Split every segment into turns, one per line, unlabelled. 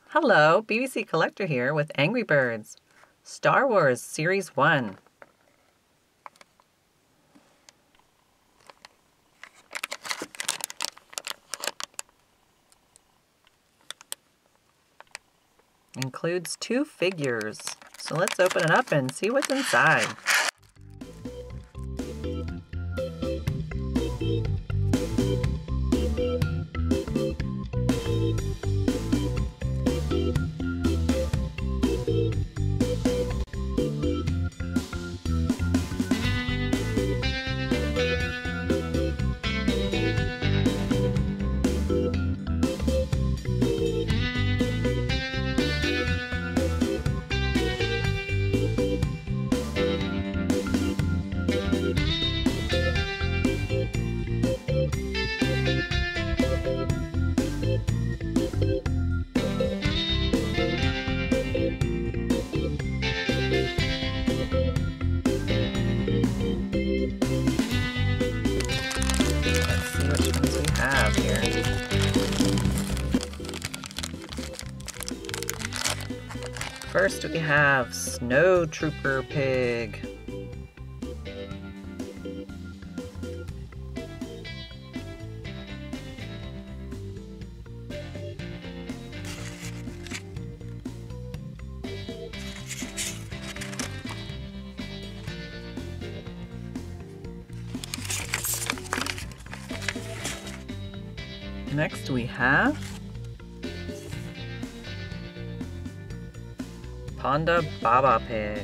Hello, BBC Collector here with Angry Birds, Star Wars Series 1. Includes 2 figures, so let's open it up and see what's inside. Here. First we have Snow Trooper Pig. Next we have Ponda Baba Pig.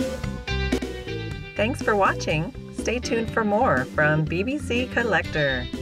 Thanks for watching. Stay tuned for more from BBC Collector.